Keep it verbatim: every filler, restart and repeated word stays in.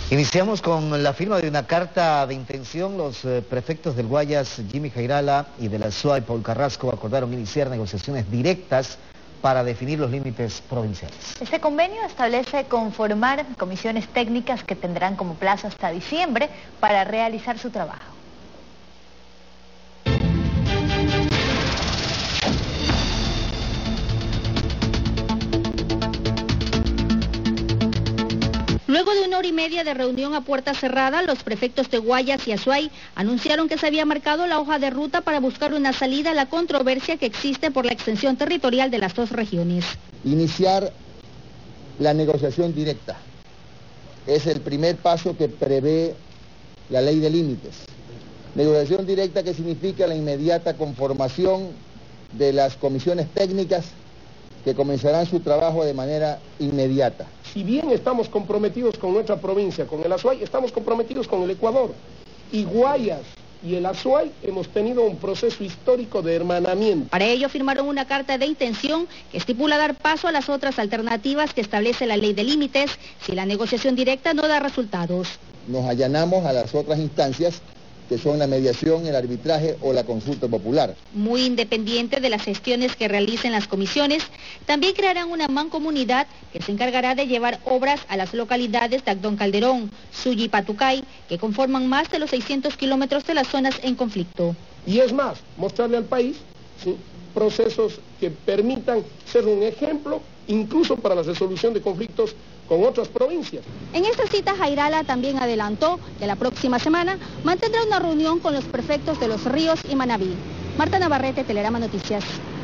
Iniciamos con la firma de una carta de intención. Los eh, prefectos del Guayas, Jimmy Jairala, y de la S U A Y, Paul Carrasco, acordaron iniciar negociaciones directas para definir los límites provinciales. Este convenio establece conformar comisiones técnicas que tendrán como plazo hasta diciembre para realizar su trabajo. Luego de una hora y media de reunión a puerta cerrada, los prefectos de Guayas y Azuay anunciaron que se había marcado la hoja de ruta para buscar una salida a la controversia que existe por la extensión territorial de las dos regiones. Iniciar la negociación directa es el primer paso que prevé la ley de límites. Negociación directa que significa la inmediata conformación de las comisiones técnicas que comenzarán su trabajo de manera inmediata. Si bien estamos comprometidos con nuestra provincia, con el Azuay, estamos comprometidos con el Ecuador. Y Guayas y el Azuay hemos tenido un proceso histórico de hermanamiento. Para ello firmaron una carta de intención que estipula dar paso a las otras alternativas que establece la ley de límites si la negociación directa no da resultados. Nos allanamos a las otras instancias, que son la mediación, el arbitraje o la consulta popular. Muy independiente de las gestiones que realicen las comisiones, también crearán una mancomunidad que se encargará de llevar obras a las localidades de Agdón Calderón, Suyi y Patucay, que conforman más de los seiscientos kilómetros de las zonas en conflicto. Y es más, mostrarle al país, ¿sí?, procesos que permitan ser un ejemplo incluso para la resolución de conflictos con otras provincias. En esta cita, Jairala también adelantó que la próxima semana mantendrá una reunión con los prefectos de Los Ríos y Manabí. Marta Navarrete, Telerama Noticias.